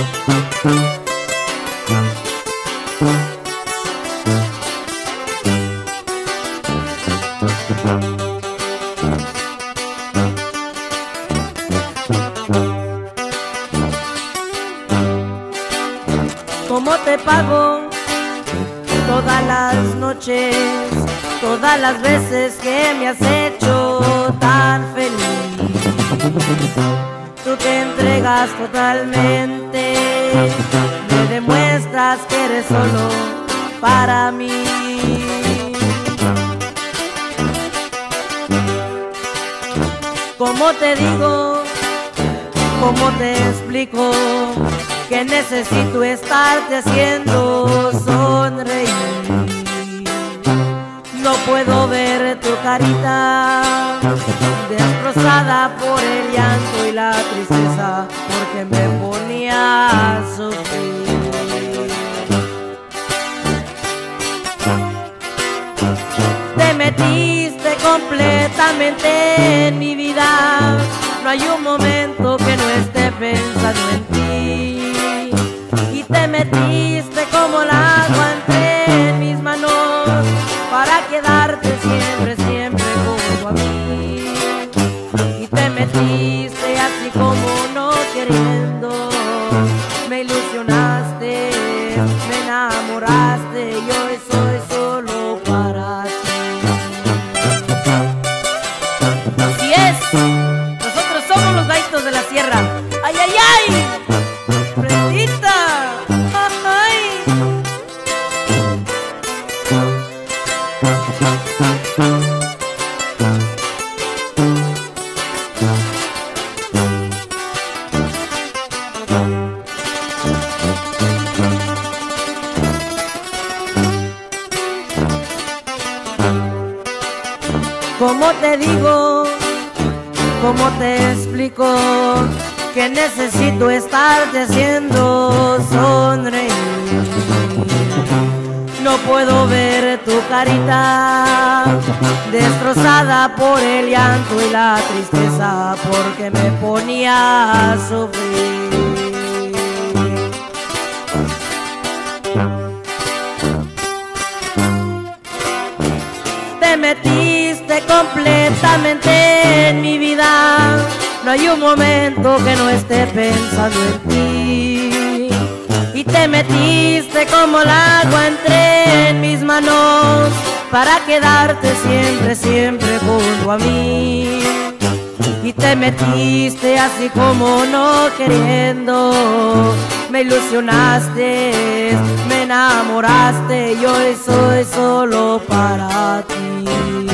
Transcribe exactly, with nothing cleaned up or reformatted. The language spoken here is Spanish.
¿Cómo te pago todas las noches, todas las veces que me has hecho tan feliz? Tú te entregas totalmente, me demuestras que eres solo para mí. ¿Cómo te digo? ¿Cómo te explico? Que necesito estarte haciendo sonreír. No puedo ver tu carita destrozada por el llanto y la tristeza, porque me ponía a sufrir. Te metiste completamente en mi vida, no hay un momento que no esté pensando en ti. Y te metiste como el agua entre mis manos, para quedarte siempre, siempre junto a mí. Y te metiste así como no queriendo, me ilusionaste, me enamoraste, y hoy soy solo para ti. Así es, nosotros somos los gaitos de la sierra. ¡Ay, ay, ay! ¡Prendita! ¡Ay! ¿Cómo te digo? ¿Cómo te explico? Que necesito estarte haciendo sonreír. No puedo ver tu carita destrozada por el llanto y la tristeza, porque me ponía a sufrir. Te metiste completamente en mi vida, no hay un momento que no esté pensando en ti. Y te metiste como el agua entre mis manos, para quedarte siempre, siempre junto a mí. Y te metiste así como no queriendo, me ilusionaste, me enamoraste, y hoy soy solo para ti.